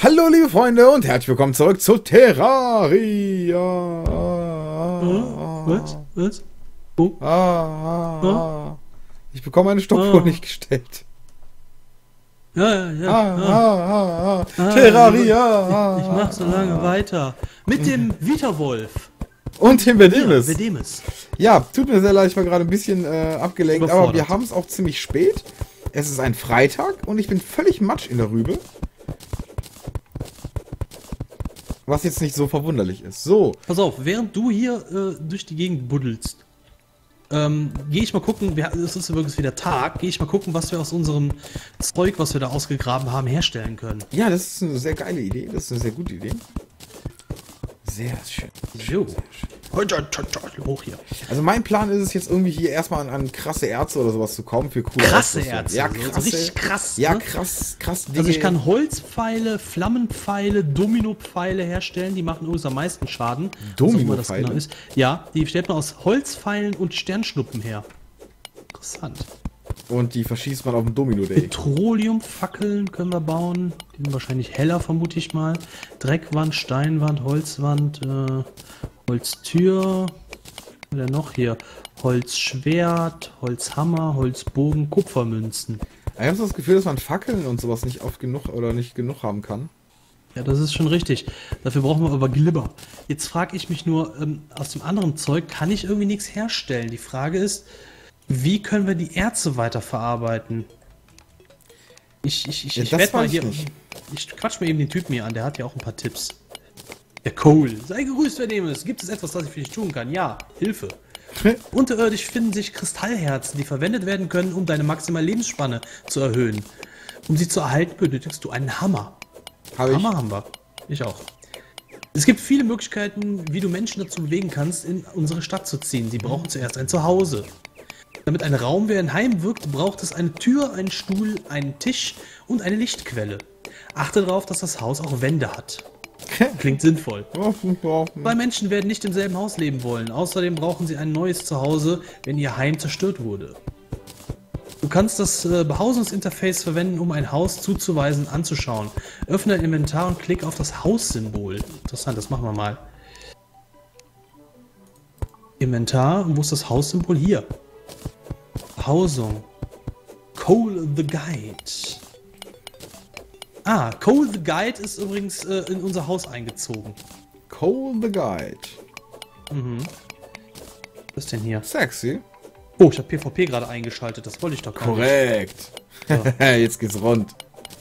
Hallo liebe Freunde und herzlich willkommen zurück zu Terraria. Was? Oh. Ich bekomme eine Stoppuhr nicht gestellt. Ja. Terraria. Ich mach so lange weiter. Mit dem Vita-Wolf. Und dem Vedemis. Vedemis. Ja, tut mir sehr leid, ich war gerade ein bisschen abgelenkt, aber Überfordert. wir haben es auch ziemlich spät. Es ist ein Freitag und ich bin völlig matsch in der Rübe. Was jetzt nicht so verwunderlich ist. So. Pass auf, während du hier durch die Gegend buddelst, gehe ich mal gucken, es ist übrigens wieder Tag, gehe ich mal gucken, was wir aus unserem Zeug, was wir da ausgegraben haben, herstellen können. Ja, das ist eine sehr geile Idee. Das ist eine sehr gute Idee. Sehr schön. Jo. Hoch hier. Also mein Plan ist es jetzt irgendwie hier erstmal an krasse Erze oder sowas zu kommen für coole Krasse Ausrüstung. Erze, Ja, so krasse. richtig krass. Ja, Ne? krass Dinge. Also ich kann Holzpfeile, Flammenpfeile, Dominopfeile herstellen, die machen übrigens am meisten Schaden. Dominopfeile? Was auch immer das genau ist. Ja, die stellt man aus Holzpfeilen und Sternschnuppen her. Interessant. Und die verschießt man auf dem Domino-Day. Petroleumfackeln können wir bauen. Die sind wahrscheinlich heller, vermute ich mal. Dreckwand, Steinwand, Holzwand, Holztür. Was haben wir denn noch hier? Holzschwert, Holzhammer, Holzbogen, Kupfermünzen. Ich habe so das Gefühl, dass man Fackeln und sowas nicht oft genug oder nicht genug haben kann. Ja, das ist schon richtig. Dafür brauchen wir aber Glibber. Jetzt frage ich mich nur, aus dem anderen Zeug kann ich irgendwie nichts herstellen. Die Frage ist, wie können wir die Erze weiterverarbeiten? Ich das werde mal weiß hier. ich nicht. Ich quatsch mal eben den Typen hier an, der hat ja auch ein paar Tipps. Der Cole. Sei gegrüßt, wer dem ist. Gibt es etwas, das ich für dich tun kann? Ja, Hilfe. Unterirdisch finden sich Kristallherzen, die verwendet werden können, um deine maximale Lebensspanne zu erhöhen. Um sie zu erhalten, benötigst du einen Hammer. Hammer haben wir. Ich auch. Es gibt viele Möglichkeiten, wie du Menschen dazu bewegen kannst, in unsere Stadt zu ziehen. Sie brauchen zuerst ein Zuhause. Damit ein Raum wie ein Heim wirkt, braucht es eine Tür, einen Stuhl, einen Tisch und eine Lichtquelle. Achte darauf, dass das Haus auch Wände hat. Klingt sinnvoll. Zwei Menschen werden nicht im selben Haus leben wollen. Außerdem brauchen sie ein neues Zuhause, wenn ihr Heim zerstört wurde. Du kannst das Behausungsinterface verwenden, um ein Haus zuzuweisen, anzuschauen. Öffne dein Inventar und klick auf das Haussymbol. Interessant, das machen wir mal. Inventar, und wo ist das Haussymbol? Hier. Behausung. Cole the Guide. Ah, Cole the Guide ist übrigens in unser Haus eingezogen. Cole the Guide. Was ist denn hier? Sexy. Oh, ich habe PvP gerade eingeschaltet, das wollte ich doch gar nicht. Korrekt. So. Jetzt geht's rund.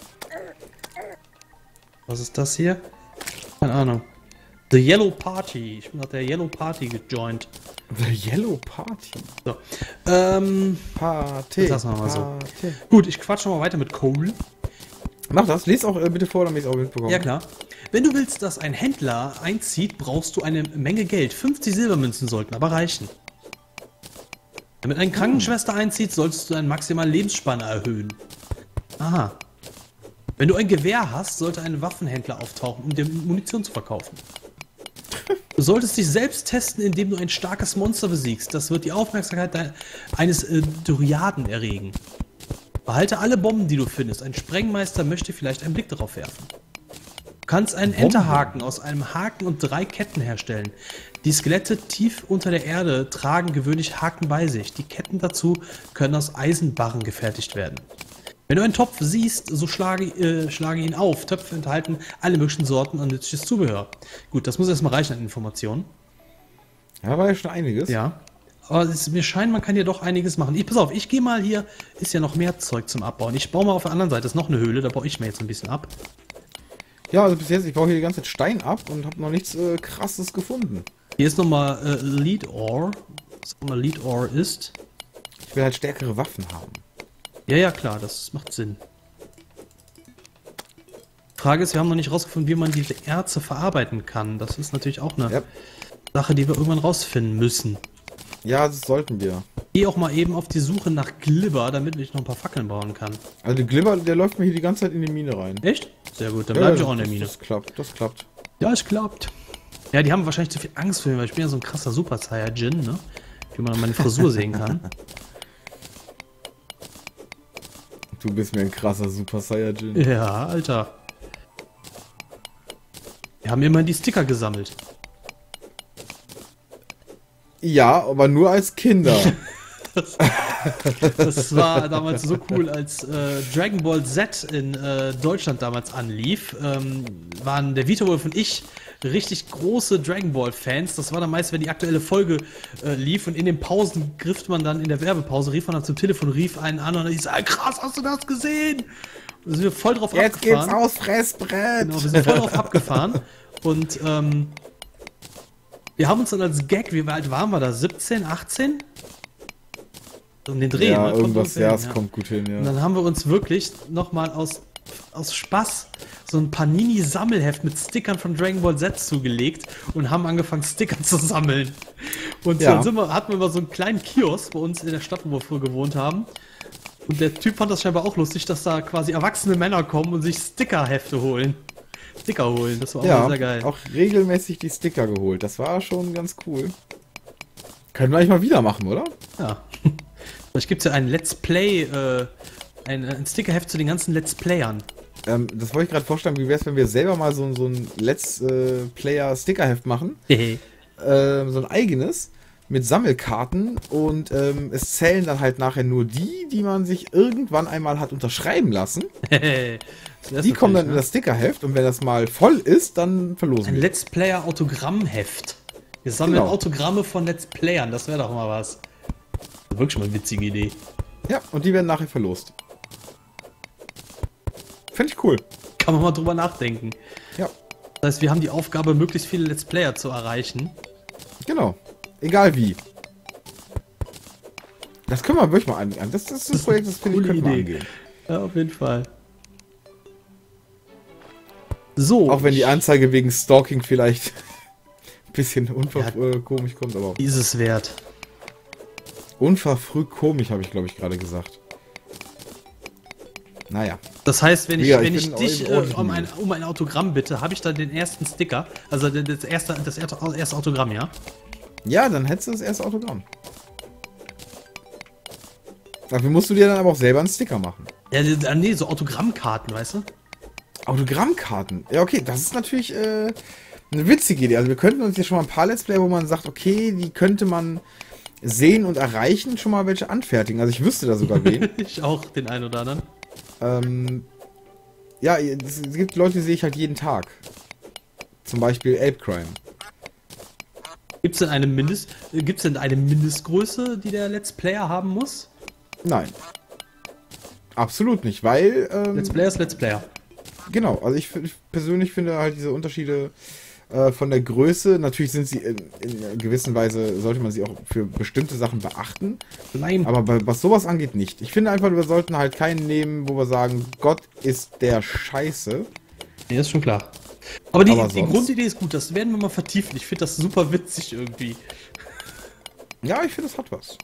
Was ist das hier? Keine Ahnung. The Yellow Party. Ich bin nach der Yellow Party gejoint. The Yellow Party. So. Party. Das lassen wir mal so. Party. Gut, ich quatsche mal weiter mit Cole. Mach das. Lies auch bitte vor, damit ich es auch mitbekomme. Ja, klar. Wenn du willst, dass ein Händler einzieht, brauchst du eine Menge Geld. 50 Silbermünzen sollten aber reichen. Damit eine Krankenschwester einzieht, solltest du deine maximale Lebensspanne erhöhen. Aha. Wenn du ein Gewehr hast, sollte ein Waffenhändler auftauchen, um dir Munition zu verkaufen. Du solltest dich selbst testen, indem du ein starkes Monster besiegst. Das wird die Aufmerksamkeit eines Doriaden erregen. Behalte alle Bomben, die du findest. Ein Sprengmeister möchte vielleicht einen Blick darauf werfen. Du kannst einen Enterhaken aus einem Haken und 3 Ketten herstellen. Die Skelette tief unter der Erde tragen gewöhnlich Haken bei sich. Die Ketten dazu können aus Eisenbarren gefertigt werden. Wenn du einen Topf siehst, so schlage ihn auf. Töpfe enthalten alle möglichen Sorten an nützliches Zubehör. Gut, das muss erstmal reichen an Informationen. Ja, war ja schon einiges. Ja. Aber mir scheint, man kann hier doch einiges machen. Pass auf, ich gehe mal hier, ist ja noch mehr Zeug zum Abbauen. Ich baue mal auf der anderen Seite, ist noch eine Höhle, da baue ich mir jetzt ein bisschen ab. Ja, also bis jetzt, ich baue hier die ganze Zeit Stein ab und habe noch nichts Krasses gefunden. Hier ist nochmal Lead Ore, was auch immer Lead Ore ist. Ich will halt stärkere Waffen haben. Ja, klar, das macht Sinn. Frage ist, wir haben noch nicht rausgefunden, wie man diese Erze verarbeiten kann. Das ist natürlich auch eine Sache, die wir irgendwann rausfinden müssen. Ja, das sollten wir. Geh auch mal eben auf die Suche nach Glibber, damit ich noch ein paar Fackeln bauen kann. Also der Glibber, der läuft mir hier die ganze Zeit in die Mine rein. Echt? Sehr gut, dann bleib ich auch in der Mine. Das klappt, das klappt. Ja, es klappt. Ja, die haben wahrscheinlich zu viel Angst vor mir, weil ich bin ja so ein krasser Super Saiyajin, ne? Wie man an meine Frisur sehen kann. Du bist mir ein krasser Super Saiyajin. Ja, Alter. Wir haben immer die Sticker gesammelt. Ja, aber nur als Kinder. Das war damals so cool, als Dragon Ball Z in Deutschland damals anlief, waren der Vito Wolf und ich richtig große Dragon Ball Fans. Das war dann meist, wenn die aktuelle Folge lief, und in den Pausen griff man dann, in der Werbepause, rief man dann zum Telefon, rief einen an und ich sag, krass, hast du das gesehen? Und da sind wir voll drauf Jetzt abgefahren. geht's aus Fressbrett! Genau, wir sind voll drauf abgefahren und wir haben uns dann als Gag, wie alt waren wir da? 17, 18? Um den Dreh, Ja, ne? irgendwas, ja, es ja. kommt gut hin, Und ja. dann haben wir uns wirklich nochmal aus Spaß so ein Panini-Sammelheft mit Stickern von Dragon Ball Z zugelegt und haben angefangen, Sticker zu sammeln. Und Ja. dann hatten wir mal so einen kleinen Kiosk bei uns in der Stadt, wo wir früher gewohnt haben. Und der Typ fand das scheinbar auch lustig, dass da quasi erwachsene Männer kommen und sich Stickerhefte holen. Sticker holen, das war auch Ja, sehr geil. auch regelmäßig die Sticker geholt. Das war schon ganz cool. Können wir eigentlich mal wieder machen, oder? Ja. Vielleicht gibt es ja ein Let's Play, ein Stickerheft zu den ganzen Let's Playern. Das wollte ich gerade vorstellen, wie wäre es, wenn wir selber mal so ein Let's Player Stickerheft machen? So ein eigenes mit Sammelkarten, und es zählen dann halt nachher nur die man sich irgendwann einmal hat unterschreiben lassen. Die kommen dann in das Stickerheft, und wenn das mal voll ist, dann verlosen Ein wir. Let's Player Autogrammheft. Wir sammeln Genau. Autogramme von Let's Playern, das wäre doch mal was. Wirklich mal eine witzige Idee. Ja, und die werden nachher verlost. Finde ich cool. Kann man mal drüber nachdenken. Ja, Das heißt, wir haben die Aufgabe, möglichst viele Let's Player zu erreichen. genau. Egal wie. Das können wir wirklich mal angehen. Das ist ein Projekt, das finde ich, coole können wir Idee. angehen. Ja, auf jeden Fall. So. Auch wenn die Anzeige wegen Stalking vielleicht ein bisschen komisch kommt, aber ist es wert. unverfrüht komisch, habe ich, glaube ich, gerade gesagt. Naja. Das heißt, wenn ich, Ja, wenn ich ich bin dich ordentlich um ein Autogramm bitte, habe ich dann den ersten Sticker, also das erste Autogramm, ja? Ja, dann hättest du das erste Autogramm. Dafür musst du dir dann aber auch selber einen Sticker machen. Ja, nee, so Autogrammkarten, weißt du? Autogrammkarten. Ja, okay, das ist natürlich eine witzige Idee. Also wir könnten uns hier schon mal ein paar Let's Play, wo man sagt, okay, die könnte man sehen und erreichen, schon mal welche anfertigen. Also ich wüsste da sogar wen. Ich auch, den einen oder anderen. Ja, es gibt Leute, die sehe ich halt jeden Tag. Zum Beispiel Ape Crime. Gibt's denn eine Mindestgröße, die der Let's Player haben muss? Nein. Absolut nicht, weil... Let's Player ist Let's Player. Genau, also ich persönlich finde halt diese Unterschiede von der Größe, natürlich sind sie in gewisser Weise, sollte man sie auch für bestimmte Sachen beachten, Nein. aber was sowas angeht, nicht. Ich finde einfach, wir sollten halt keinen nehmen, wo wir sagen, Gott ist der Scheiße. Nee, ist schon klar. Aber die sonst- Grundidee ist gut, das werden wir mal vertiefen. Ich finde das super witzig irgendwie. Ja, ich finde, es hat was.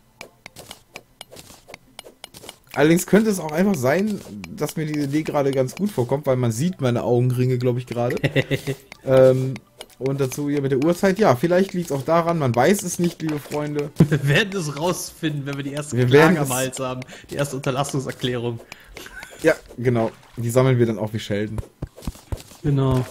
Allerdings könnte es auch einfach sein, dass mir die Idee gerade ganz gut vorkommt, weil man sieht meine Augenringe, glaube ich, gerade. Und dazu hier mit der Uhrzeit, ja, vielleicht liegt es auch daran, man weiß es nicht, liebe Freunde. Wir werden es rausfinden, wenn wir die erste Wir Klage werden am es- Hals haben. Die erste Unterlassungserklärung. Ja, genau. Die sammeln wir dann auch wie Sheldon. Genau.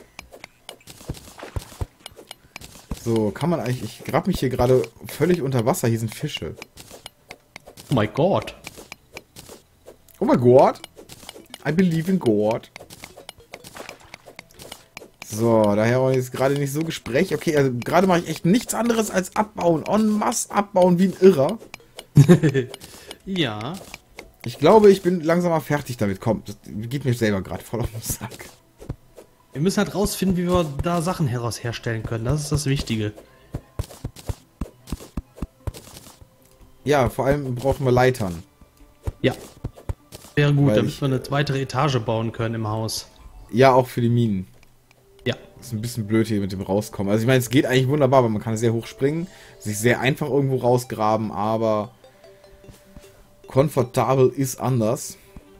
So, kann man eigentlich, ich grab mich hier gerade völlig unter Wasser, hier sind Fische. Oh mein Gott. Oh mein Gott. I believe in God. So, daher war jetzt gerade nicht so Gespräch. Okay, also gerade mache ich echt nichts anderes als abbauen. En masse abbauen wie ein Irrer. Ja. Ich glaube, ich bin langsam mal fertig damit. Komm, das geht mir selber gerade voll auf den Sack. Wir müssen halt rausfinden, wie wir da Sachen herstellen können. Das ist das Wichtige. Ja, vor allem brauchen wir Leitern. Ja. Wäre gut, Weil damit ich- wir eine weitere Etage bauen können im Haus. Ja, auch für die Minen. Ja. Ist ein bisschen blöd hier mit dem Rauskommen. Also ich meine, es geht eigentlich wunderbar, weil man kann sehr hoch springen, sich sehr einfach irgendwo rausgraben, aber komfortabel ist anders.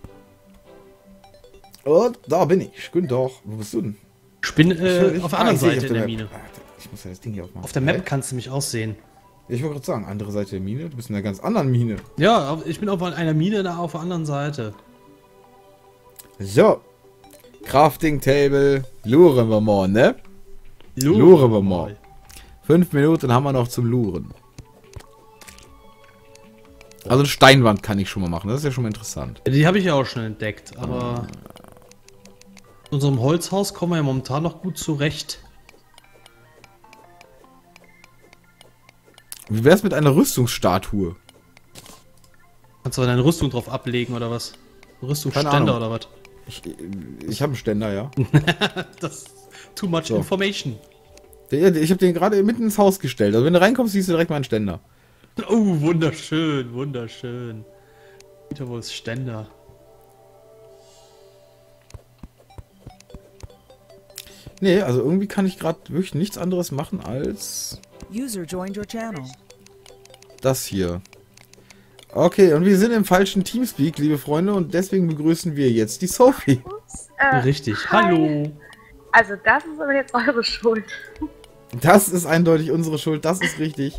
Und da bin ich. Guten Tag. Wo bist du denn? Ich bin Ich höre dich- auf der Ah, anderen ich seh dich Seite auf in der Map. Mine. Ich muss ja das Ding hier aufmachen. Auf der Map kannst du mich auch sehen. Ich wollte gerade sagen, andere Seite der Mine. Du bist in einer ganz anderen Mine. Ja, ich bin auf einer Mine da auf der anderen Seite. So. Crafting Table. Luren wir mal, ne? Luren wir mal. 5 Minuten haben wir noch zum Luren. Also eine Steinwand kann ich schon mal machen, das ist ja schon mal interessant. Die habe ich ja auch schon entdeckt, aber in unserem Holzhaus kommen wir ja momentan noch gut zurecht. Wie wär's mit einer Rüstungsstatue? Kannst du deine Rüstung drauf ablegen oder was? Rüstungsständer oder was? Ich habe einen Ständer, ja. Das ist too much information. Ich habe den gerade mitten ins Haus gestellt. Also wenn du reinkommst, siehst du direkt meinen Ständer. Oh, wunderschön, wunderschön. Wieder wo ist Ständer? Nee, also irgendwie kann ich gerade wirklich nichts anderes machen als User joined your channel. das hier. Okay, und wir sind im falschen Teamspeak, liebe Freunde, und deswegen begrüßen wir jetzt die Sophie. Richtig, hi. hallo. Also das ist aber jetzt eure Schuld. Das ist eindeutig unsere Schuld, das ist richtig.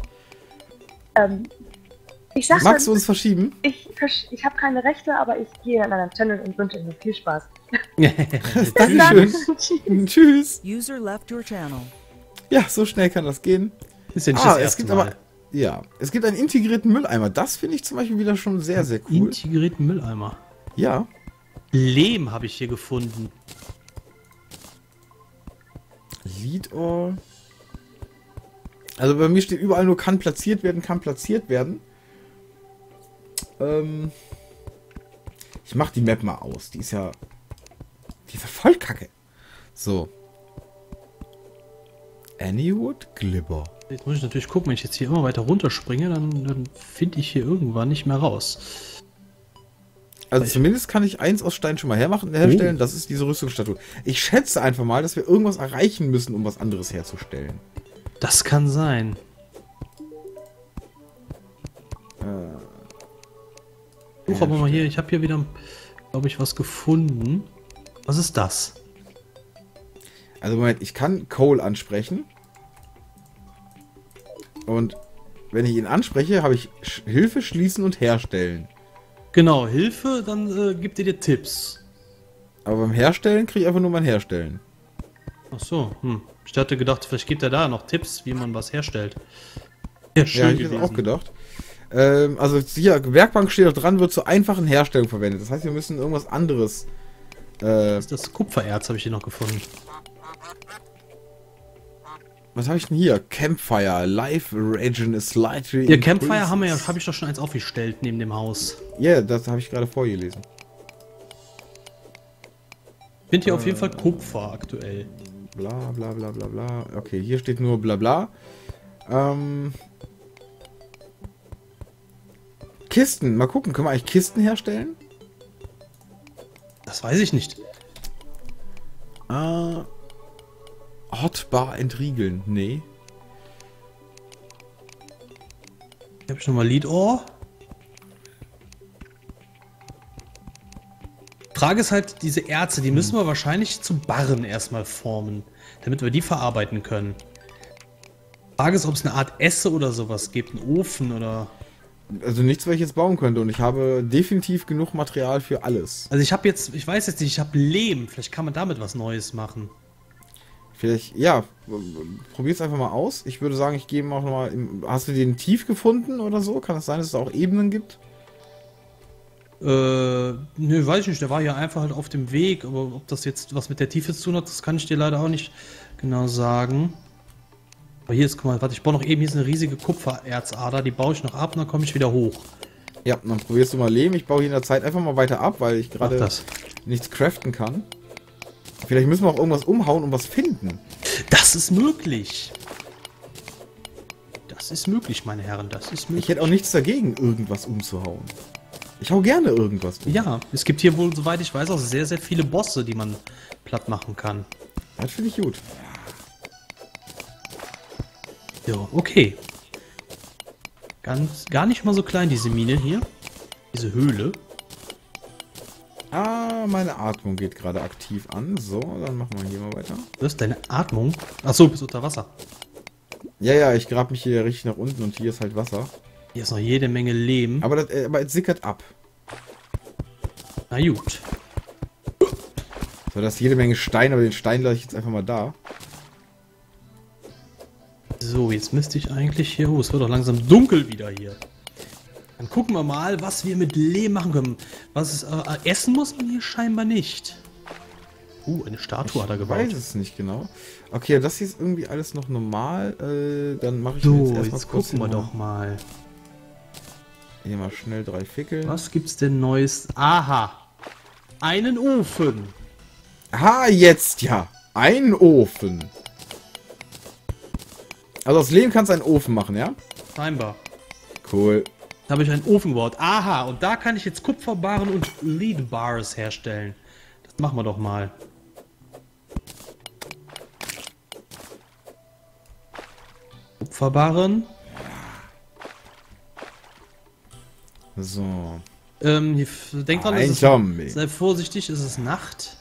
Ich sag Magst du uns verschieben? ich habe keine Rechte, aber ich gehe an einen Channel und wünsche Ihnen viel Spaß. Dankeschön. Tschüss. User left your channel. Ja, so schnell kann das gehen. Ist ja nicht das Es erste gibt Mal. aber, ja, es gibt einen integrierten Mülleimer. Das finde ich zum Beispiel wieder schon sehr, sehr cool. Integrierten Mülleimer. Ja. Lehm habe ich hier gefunden. Lead-All. Also bei mir steht überall nur kann platziert werden, kann platziert werden. Ich mach die Map mal aus. Die ist ja voll kacke. So. Anywood Glibber. Jetzt muss ich natürlich gucken, wenn ich jetzt hier immer weiter runterspringe, dann finde ich hier irgendwann nicht mehr raus. Also zumindest kann ich eins aus Stein schon mal herstellen. Das ist diese Rüstungsstatue. Ich schätze einfach mal, dass wir irgendwas erreichen müssen, um was anderes herzustellen. Das kann sein. Such aber mal hier, ich habe hier wieder, glaube ich, was gefunden. Was ist das? Also Moment, ich kann Cole ansprechen. Und wenn ich ihn anspreche, habe ich Hilfe, Schließen und Herstellen. Genau, Hilfe, dann gibt ihr dir Tipps. Aber beim Herstellen kriege ich einfach nur mein Herstellen. Ach so, Ich hatte gedacht, vielleicht gibt er da noch Tipps, wie man was herstellt. Ja, schön Ja, ich hätte auch gedacht. Also hier, Werkbank steht auch dran, wird zur einfachen Herstellung verwendet. Das heißt, wir müssen irgendwas anderes. Das Kupfererz habe ich hier noch gefunden. Was habe ich denn hier? Campfire, Life Region is slightly. Ja, Campfire habe ich doch schon eins aufgestellt neben dem Haus. Ja, yeah, das habe ich gerade vorgelesen. Ich finde hier auf jeden Fall Kupfer aktuell. Bla bla bla bla bla. Okay, hier steht nur bla bla. Kisten, mal gucken, können wir eigentlich Kisten herstellen? Das weiß ich nicht. Hotbar entriegeln, nee. Hier habe ich nochmal Lead-Ohr. Frage ist halt, diese Erze, die müssen wir wahrscheinlich zu Barren erstmal formen, damit wir die verarbeiten können. Frage ist, ob es eine Art Esse oder sowas gibt, einen Ofen oder... Also nichts, was ich jetzt bauen könnte, und ich habe definitiv genug Material für alles. Also ich weiß jetzt nicht, ich habe Lehm, vielleicht kann man damit was Neues machen. Vielleicht, ja, probier's einfach mal aus. Ich würde sagen, ich gehe auch nochmal. Hast du den tief gefunden oder so? Kann es sein, dass es auch Ebenen gibt? Nö, weiß ich nicht. Der war ja einfach halt auf dem Weg, aber ob das jetzt was mit der Tiefe zu tun hat, das kann ich dir leider auch nicht genau sagen. Aber hier ist, guck mal, warte, ich baue noch eben, hier ist eine riesige Kupfererzader, die baue ich noch ab und dann komme ich wieder hoch. Ja, dann probierst du mal Lehm. Ich baue hier in der Zeit einfach mal weiter ab, weil ich gerade das. nichts craften kann. Vielleicht müssen wir auch irgendwas umhauen und was finden. Das ist möglich. Das ist möglich, meine Herren, das ist möglich. Ich hätte auch nichts dagegen, irgendwas umzuhauen. Ich hau gerne irgendwas um. Ja, es gibt hier wohl, soweit ich weiß, auch sehr, sehr viele Bosse, die man platt machen kann. Das finde ich gut. Ja, okay. Gar nicht mal so klein, diese Mine hier. Diese Höhle. Meine Atmung geht gerade aktiv an. So, dann machen wir hier mal weiter. Das ist deine Atmung? Achso, du bist unter Wasser. Ja, ich grab mich hier richtig nach unten und hier ist halt Wasser. Hier ist noch jede Menge Lehm. Aber es sickert ab. Na gut. So, das ist jede Menge Stein, aber den Stein lasse ich jetzt einfach mal da. So, jetzt müsste ich eigentlich hier... Oh, es wird doch langsam dunkel wieder hier. Dann gucken wir mal, was wir mit Lehm machen können. Essen muss man hier scheinbar nicht. Eine Statue hat er gebaut. Ich weiß es nicht genau. Okay, das hier ist irgendwie alles noch normal. Dann mache ich So, jetzt erstmal jetzt gucken wir doch mal. Hier mal schnell 3 Fickel. Was gibt's denn Neues? Aha! Einen Ofen! Aha, jetzt ja! Ein Ofen! Also aus Lehm kannst du einen Ofen machen, ja? Scheinbar. Cool. Da habe ich einen Ofen gebaut. Aha! Und da kann ich jetzt Kupferbarren und Lead Bars herstellen. Das machen wir doch mal. Kupferbarren. So. Denk dran, Ein Zombie. sei vorsichtig, es ist Nacht.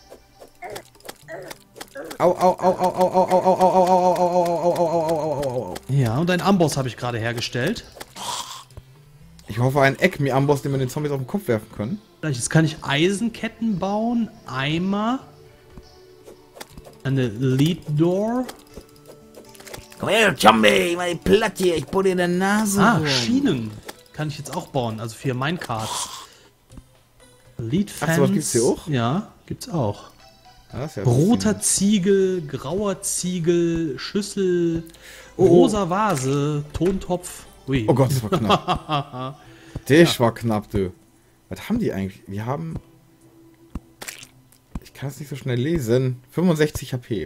Au, au, au, au, au, au, au, au, au, au, au, au, au, au, au. Ja, und einen Amboss habe ich gerade hergestellt. Ich hoffe, ein Acme-Amboss, den wir den Zombies auf den Kopf werfen können. Jetzt kann ich Eisenketten bauen, Eimer, eine Lead Door. Komm her, Zombie, mal platt hier, ich bohre dir in der Nase. Ah, Schienen kann ich jetzt auch bauen, also für Minecarts. Lead Fence. Ach, sowas gibt's hier auch? Ja, gibt's auch. Ja, ist ja Roter Ziegel, grauer Ziegel, Schüssel, rosa Vase, Tontopf. Ui. Oh Gott, das war knapp. Das war knapp, du. Was haben die eigentlich? Die haben... Ich kann es nicht so schnell lesen. 65 HP.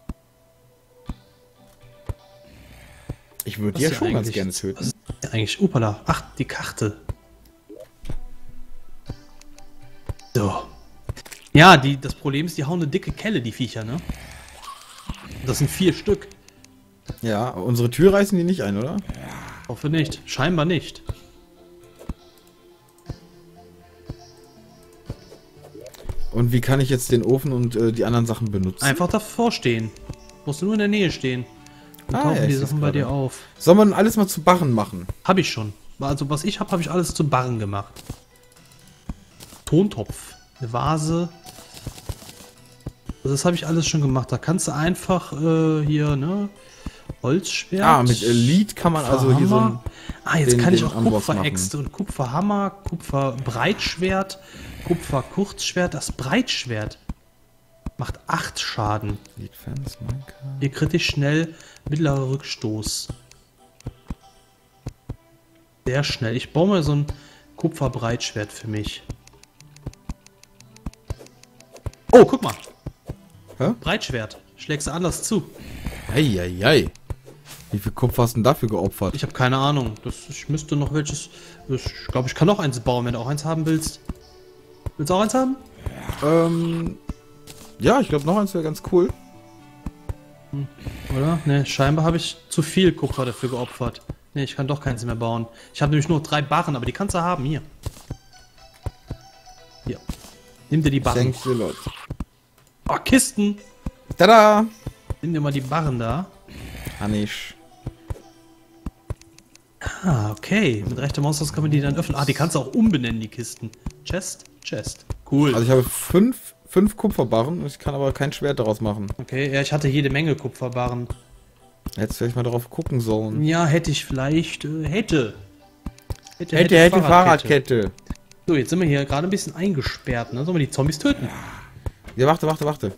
Ich würde die ja schon ganz gerne töten. Was ist denn eigentlich? Upala. Ach, die Karte. So. Ja, das Problem ist, die hauen eine dicke Kelle, die Viecher, ne? Das sind 4 Stück. Ja, unsere Tür reißen die nicht ein, oder? Hoffe nicht. Scheinbar nicht. Und wie kann ich jetzt den Ofen und die anderen Sachen benutzen? Einfach davor stehen. Musst du nur in der Nähe stehen. Dann tauchen ja, die ich Sachen seh's bei gerade. dir auf. Soll man alles mal zu Barren machen? Hab ich schon. Also was ich habe ich alles zu Barren gemacht. Tontopf. Eine Vase. Also das habe ich alles schon gemacht. Da kannst du einfach hier, ne? Holzschwert. Ah, mit Lead kann man also hier so ein... jetzt kann ich auch Amboss Kupferäxte und Kupferhammer, Kupferbreitschwert, Kupferkurzschwert. Das Breitschwert macht 8 Schaden. Lead Fence, Minecraft. Ihr kritisch schnell, mittlerer Rückstoß. Sehr schnell. Ich baue mal so ein Kupferbreitschwert für mich. Oh, guck mal. Hä? Breitschwert. Schlägst du anders zu. Eieiei. Wie viel Kupfer hast du denn dafür geopfert? Ich habe keine Ahnung. Ich müsste noch welches... Ich glaube, ich kann noch eins bauen, wenn du auch eins haben willst. Willst du auch eins haben? Ja, ich glaube noch eins wäre ganz cool. Oder? Ne, scheinbar habe ich zu viel Kupfer dafür geopfert. Ne, ich kann doch keins mehr bauen. Ich habe nämlich nur 3 Barren, aber die kannst du haben. Hier. Hier. Nimm dir die Barren. Thanks a lot. Oh, Kisten. Tada! Nimm dir mal die Barren da. Anisch. Ah, okay. Mit rechter Maustaste kann man die dann öffnen. Ah, die kannst du auch umbenennen, die Kisten. Chest, Chest. Cool. Also ich habe 5 Kupferbarren, ich kann aber kein Schwert daraus machen. Okay, ja, ich hatte jede Menge Kupferbarren. Hättest vielleicht mal drauf gucken sollen. Ja, hätte ich vielleicht. Hätte Fahrradkette. So, jetzt sind wir hier gerade ein bisschen eingesperrt, ne? Sollen wir die Zombies töten? Ja, warte.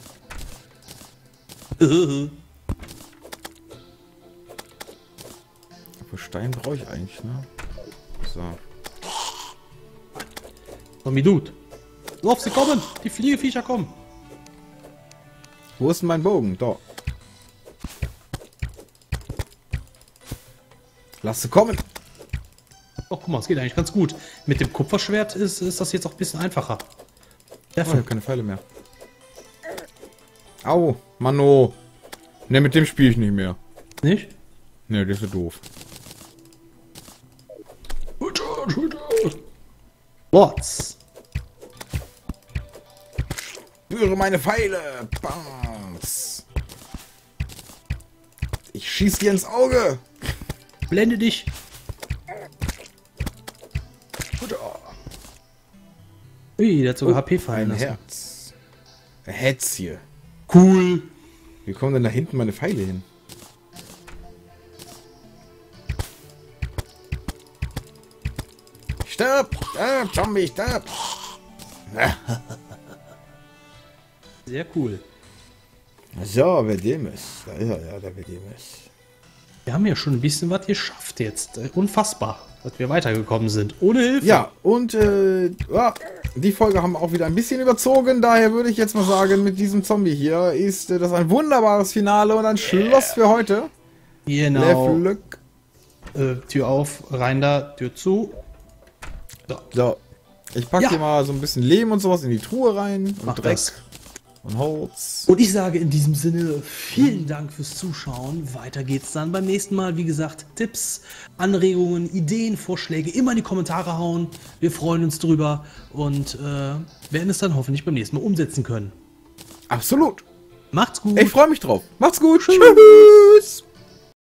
Aber Stein brauche ich eigentlich, ne? So. Zombie Dude. Lauf, sie kommen! Die Fliegeviecher kommen! Wo ist denn mein Bogen? Da. Lass sie kommen! Oh, guck mal, es geht eigentlich ganz gut. Mit dem Kupferschwert ist das jetzt auch ein bisschen einfacher. Oh, ich habe keine Pfeile mehr. Au, Mano. Ne, mit dem spiele ich nicht mehr. Nicht? Ne, das ist doof. Lots. Spüre meine Pfeile! Bangs! Ich schieß dir ins Auge! Blende dich. Ui, der hat sogar HP fallen Ein lassen. Herz. Ein Herz hier. Cool. Wie kommen denn da hinten meine Pfeile hin? Stirb! Stirb, Zombie, stirb! Sehr cool. So, Vedemis. Da ist er, ja, der Vedemis. Wir haben ja schon ein bisschen was geschafft jetzt. Unfassbar, dass wir weitergekommen sind. Ohne Hilfe. Ja, und ja, die Folge haben wir auch wieder ein bisschen überzogen. Daher würde ich jetzt mal sagen, mit diesem Zombie hier ist das ein wunderbares Finale und ein Schluss für heute. Genau. Glück. Tür auf, rein da, Tür zu. So, ich packe Ja. hier mal so ein bisschen Lehm und sowas in die Truhe rein. Und Mach Dreck das. und Holz. Und ich sage in diesem Sinne vielen Dank fürs Zuschauen. Weiter geht's dann beim nächsten Mal. Wie gesagt, Tipps, Anregungen, Ideen, Vorschläge immer in die Kommentare hauen. Wir freuen uns drüber und werden es dann hoffentlich beim nächsten Mal umsetzen können. Absolut. Macht's gut. Ich freue mich drauf. Macht's gut. Tschüss.